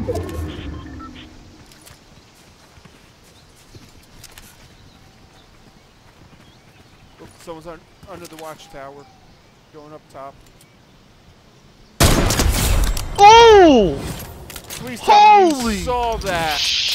Look, someone's under the watchtower. Going up top. Oh! Please tell me you Holy saw that.